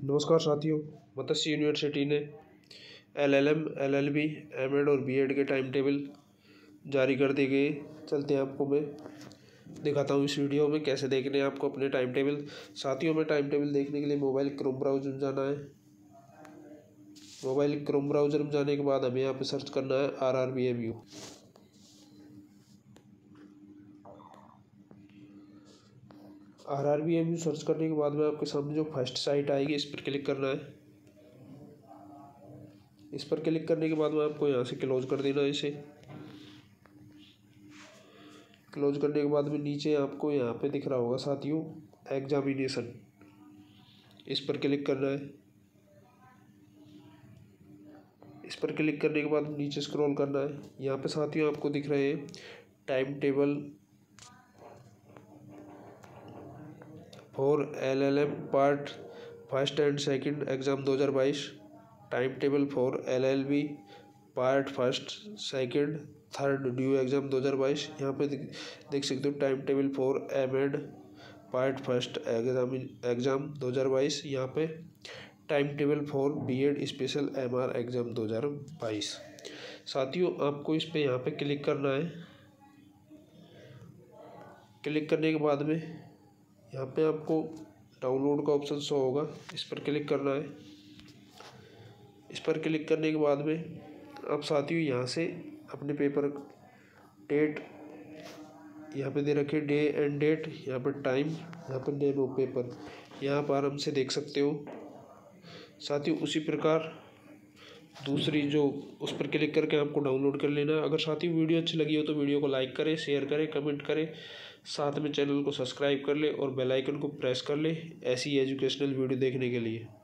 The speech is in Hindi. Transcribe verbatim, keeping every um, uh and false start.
नमस्कार साथियों, मत्स्य यूनिवर्सिटी ने एलएलएम, एलएलबी, एमएड और बीएड के टाइम टेबल जारी कर दिए गए। चलते हैं, आपको मैं दिखाता हूँ इस वीडियो में कैसे देखने हैं आपको अपने टाइम टेबल। साथियों में टाइम टेबल देखने के लिए मोबाइल क्रोम ब्राउज़र में जाना है। मोबाइल क्रोम ब्राउज़र में जाने के बाद हमें यहाँ पे सर्च करना है R R B M U. R R B M U search करने के बाद में आपके सामने जो फर्स्ट साइट आएगी इस पर क्लिक करना है। इस पर क्लिक करने के बाद में आपको यहाँ से क्लोज कर देना है। इसे क्लोज करने के बाद में नीचे आपको यहाँ पे दिख रहा होगा साथियों एग्जामिनेशन, इस पर क्लिक करना है। इस पर क्लिक करने के बाद नीचे स्क्रॉल करना है। यहाँ पे साथियों आपको दिख रहे हैं time table for L L M part first and second exam दो हज़ार बाईस, time table for L L B part first second third due exam दो हज़ार बाईस। यहाँ पे देख सकते हो time table for M Ed part first exam exam दो हज़ार बाईस। यहाँ पे time table for B Ed special M R exam दो हज़ार बाईस। साथियों आपको इस पे यहाँ पे क्लिक करना है। क्लिक करने के बाद में यहाँ पे आपको डाउनलोड का ऑप्शन शो होगा, इस पर क्लिक करना है। इस पर क्लिक करने के बाद में अब साथियों यहाँ से अपने पेपर डेट यहाँ पे दे रखे डे एंड डेट, यहाँ पर टाइम, यहाँ पर नेम ऑफ पेपर, यहाँ पर आराम से देख सकते हो। साथियों उसी प्रकार दूसरी जो उस पर क्लिक करके आपको डाउनलोड कर लेना है। अगर साथियों वीडियो अच्छी लगी हो तो वीडियो को लाइक करें, शेयर करें, कमेंट करें, साथ में चैनल को सब्सक्राइब कर ले और बेल आइकन को प्रेस कर ले ऐसी एजुकेशनल वीडियो देखने के लिए।